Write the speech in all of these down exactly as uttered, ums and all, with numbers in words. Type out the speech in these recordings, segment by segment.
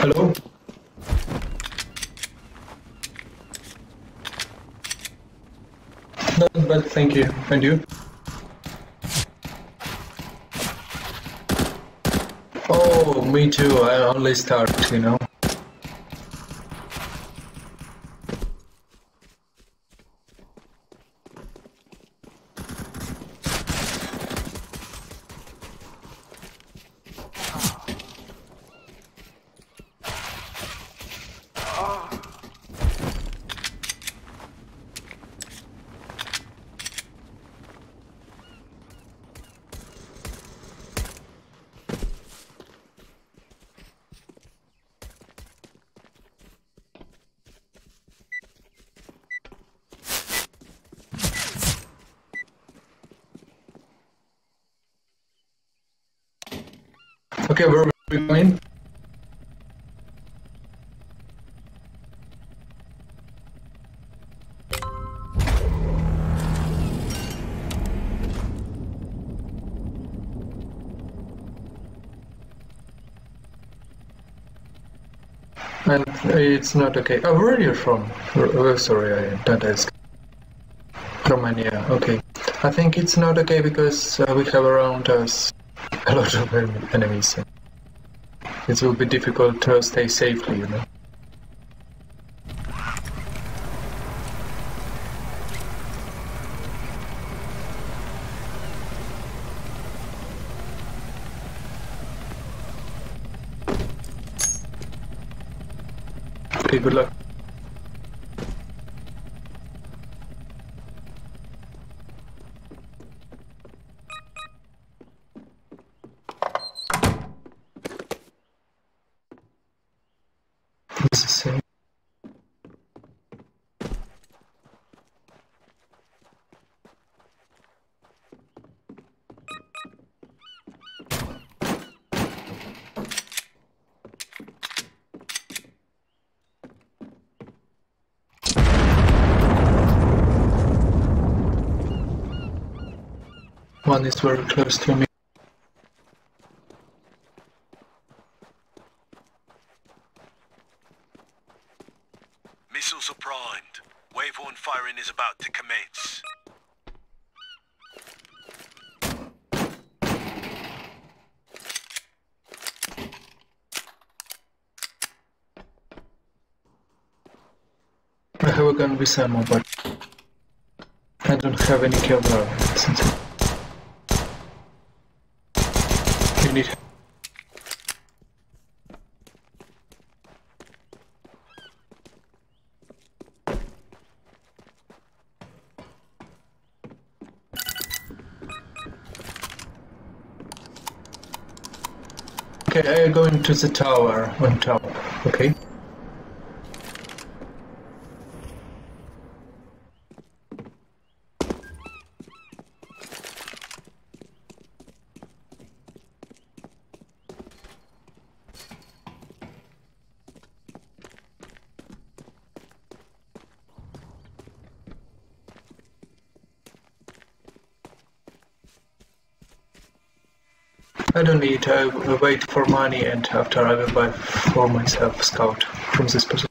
Hello? Not bad, thank you. And you? Oh, me too. I only start, you know. Okay, where are we going? And it's not okay. Oh, where are you from? Oh, sorry, I don't ask. Romania, okay. I think it's not okay because uh, we have around us a lot of en- enemies. It will be difficult to stay safely, you know. Okay, good luck. This is safe. One is very close to me. Missiles are primed. Wave one firing is about to commence. I have a gun with ammo, but I don't have any camera. You need. Okay, I go into the tower on top. Okay. I don't need. I will wait for money, and after I will buy for myself scout from this position.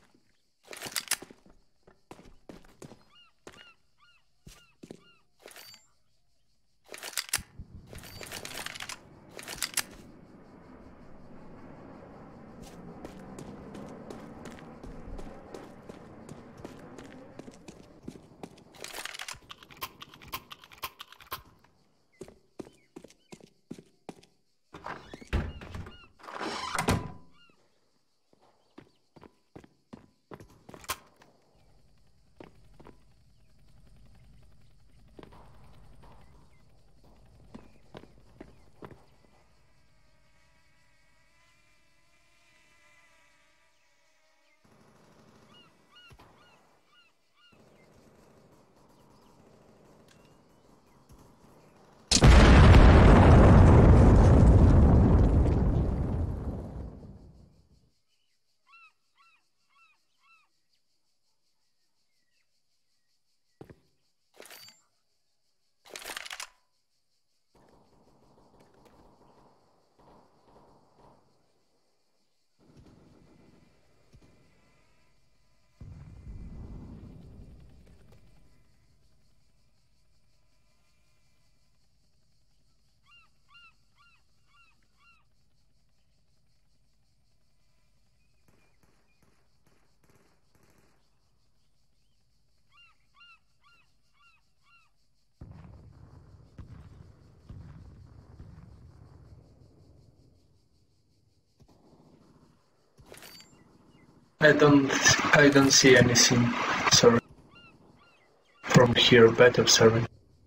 I don't, I don't see anything. Sorry. From here, bad observing.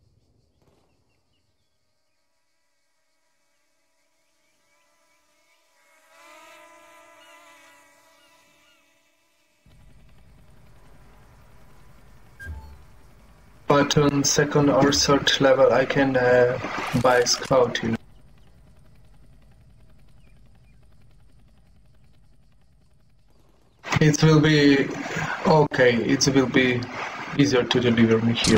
But on second or third level, I can uh, buy scout, you know. It will be okay. It will be easier to deliver me here.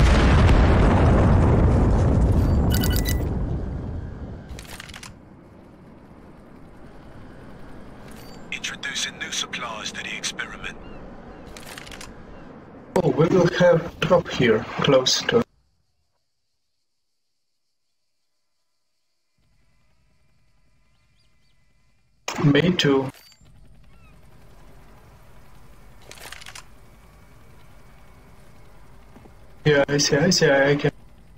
Introducing new supplies to the experiment. Oh, we will have drop here, close to. Me too. Yeah, I see, I see, I can.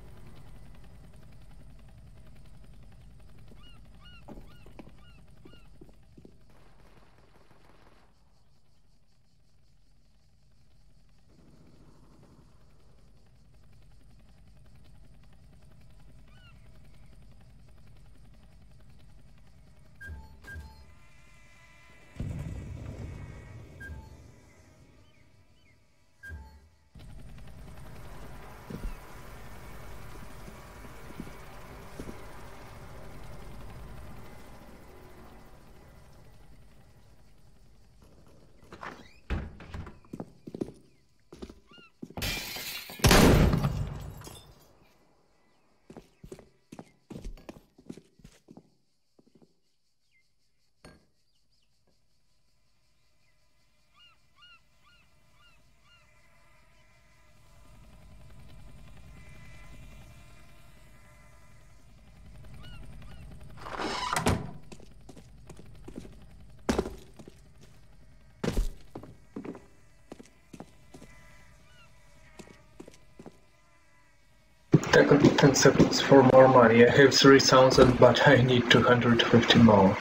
ten seconds for more money. I have three thousand, but I need two hundred fifty more.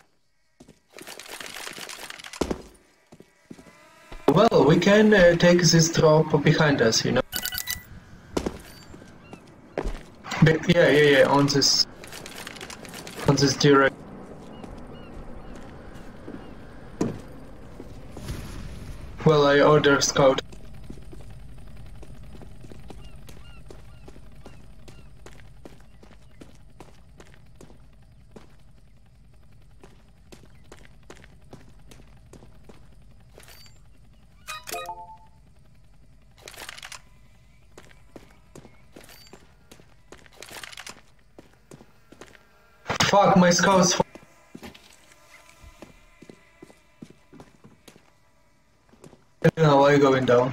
Well, we can uh, take this drop behind us, you know. But yeah, yeah, yeah, on this, on this direct. Well, I order scout. Fuck, my scouts. Now I going down.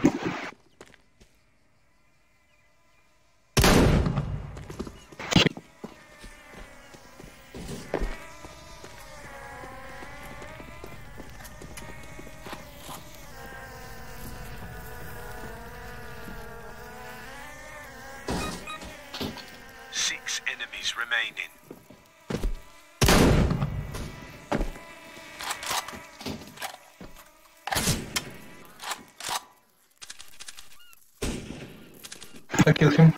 Six enemies remaining. I kill him.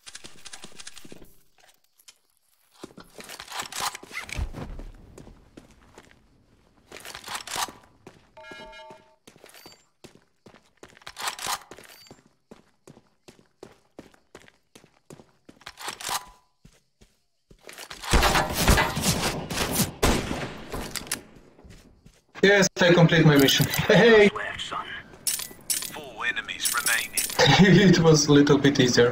Yes, I complete my mission. Hey! Four enemies remaining. It was a little bit easier.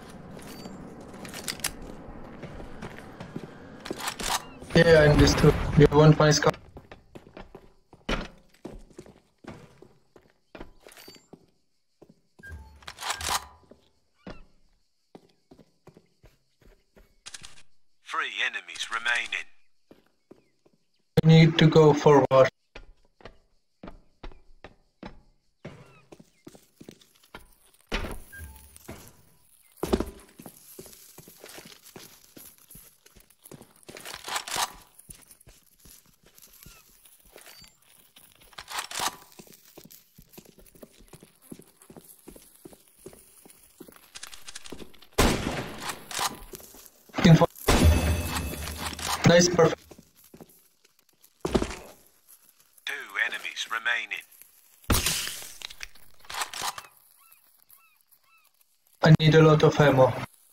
Yeah, I understood. You want my scout? Three enemies remaining. I need to go forward. Nice, perfect. Two enemies remaining. I need a lot of ammo.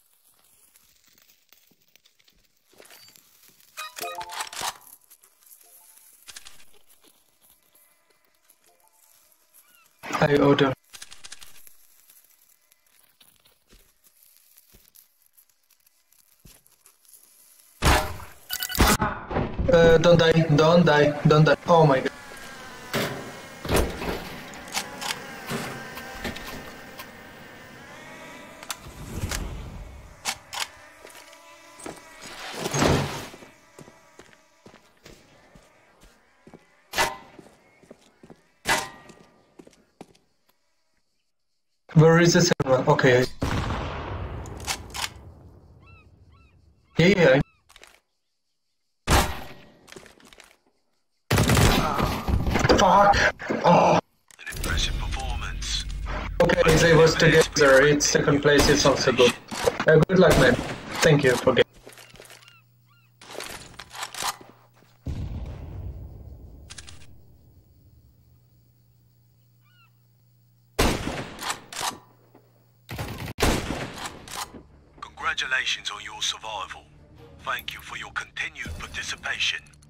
I order. Uh, don't die, don't die, don't die. Oh my god. Where is the server? Okay. Yeah, yeah. Fuck! Oh. An impressive performance. Okay, they was together. It's second place. It's also good. Uh, good luck, man. Thank you for getting. Congratulations on your survival. Thank you for your continued participation.